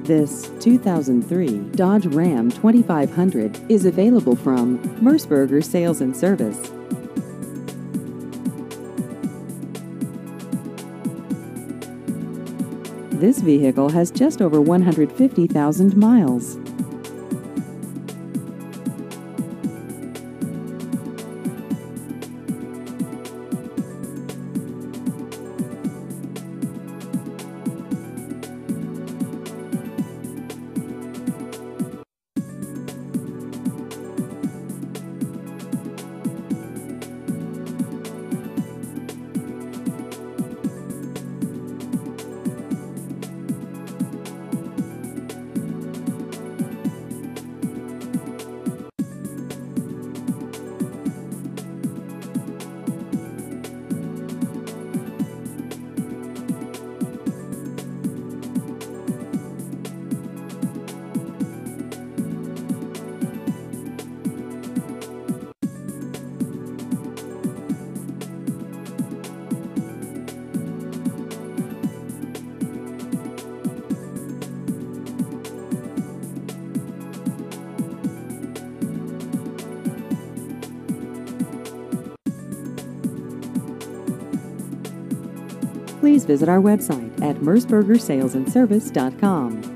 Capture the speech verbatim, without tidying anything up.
This two thousand three Dodge Ram twenty-five hundred is available from Merceburger Sales and Service. This vehicle has just over one hundred fifty thousand miles. Please visit our website at merceburger sales and service dot com.